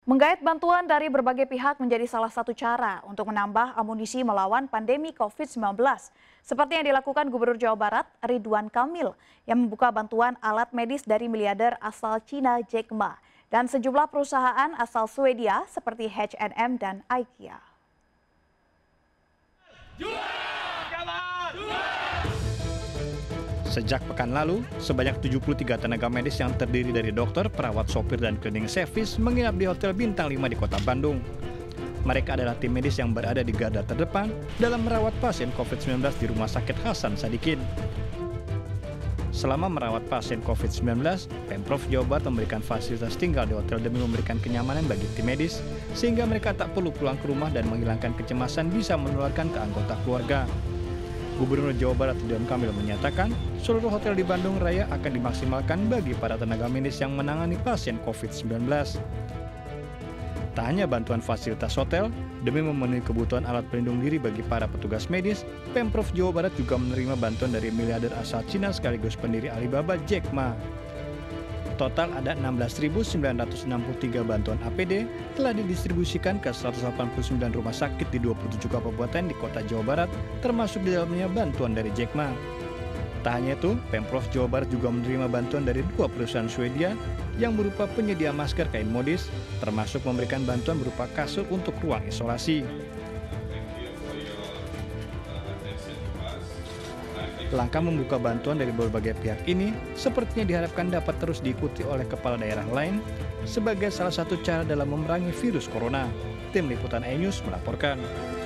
Menggait bantuan dari berbagai pihak menjadi salah satu cara untuk menambah amunisi melawan pandemi COVID-19. Seperti yang dilakukan Gubernur Jawa Barat, Ridwan Kamil, yang membuka bantuan alat medis dari miliarder asal Cina Jack Ma dan sejumlah perusahaan asal Swedia seperti H&M dan IKEA. Sejak pekan lalu, sebanyak 73 tenaga medis yang terdiri dari dokter, perawat, sopir, dan cleaning service menginap di Hotel Bintang 5 di Kota Bandung. Mereka adalah tim medis yang berada di garda terdepan dalam merawat pasien COVID-19 di Rumah Sakit Hasan Sadikin. Selama merawat pasien COVID-19, Pemprov Jawa Barat memberikan fasilitas tinggal di hotel demi memberikan kenyamanan bagi tim medis, sehingga mereka tak perlu pulang ke rumah dan menghilangkan kecemasan bisa menularkan ke anggota keluarga. Gubernur Jawa Barat Ridwan Kamil menyatakan, seluruh hotel di Bandung Raya akan dimaksimalkan bagi para tenaga medis yang menangani pasien COVID-19. Tak hanya bantuan fasilitas hotel, demi memenuhi kebutuhan alat pelindung diri bagi para petugas medis, Pemprov Jawa Barat juga menerima bantuan dari miliarder asal Cina sekaligus pendiri Alibaba Jack Ma. Total ada 16.963 bantuan APD telah didistribusikan ke 189 rumah sakit di 27 kabupaten di kota Jawa Barat, termasuk di dalamnya bantuan dari Jack Ma. Tak hanya itu, Pemprov Jawa Barat juga menerima bantuan dari 2 perusahaan Swedia yang berupa penyedia masker kain modis, termasuk memberikan bantuan berupa kasur untuk ruang isolasi. Langkah membuka bantuan dari berbagai pihak ini sepertinya diharapkan dapat terus diikuti oleh kepala daerah lain sebagai salah satu cara dalam memerangi virus corona. Tim Liputan iNews melaporkan.